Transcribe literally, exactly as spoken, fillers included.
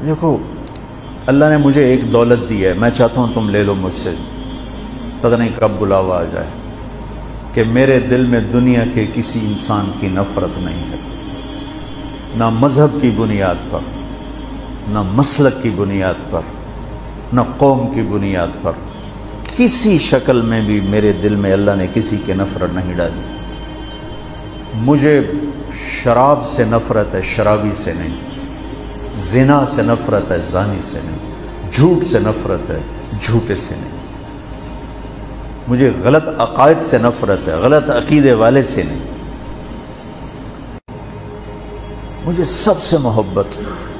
देखो, अल्लाह ने मुझे एक दौलत दी है, मैं चाहता हूँ तुम ले लो मुझसे, पता नहीं कब बुलावा आ जाए कि मेरे दिल में दुनिया के किसी इंसान की नफरत नहीं है, ना मजहब की बुनियाद पर, ना मसलक की बुनियाद पर, ना कौम की बुनियाद पर, किसी शक्ल में भी मेरे दिल में अल्लाह ने किसी की नफरत नहीं डाली। मुझे शराब से नफरत है, शराबी से नहीं। जिना से नफरत है, जानी से नहीं। झूठ से नफरत है, झूठे से नहीं। मुझे गलत अकायद से नफरत है, गलत अकीदे वाले से नहीं। मुझे सबसे मोहब्बत